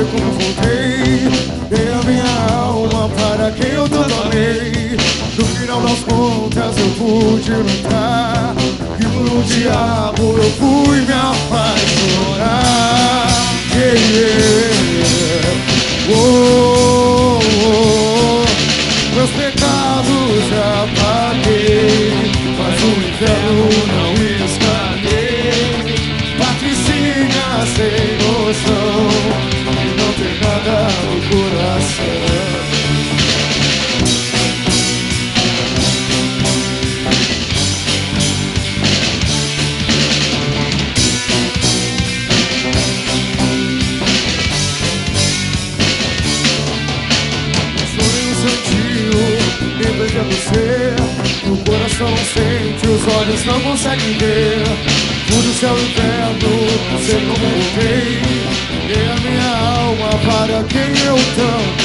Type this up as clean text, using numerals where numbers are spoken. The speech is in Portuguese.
ver como voltei. Dei a minha alma para quem eu tanto amei. No final das contas eu pude lutar, e no diabo eu fui me apaixonar. Oh, oh, oh. Meus pecados já paguei, mas o inferno não escapei. Patricinha sem noção, e não tem nada no coração. Veja você, o coração não sente, os olhos não conseguem ver. Tudo céu e inferno, não sei como voltei. Dei a minha alma para quem eu tanto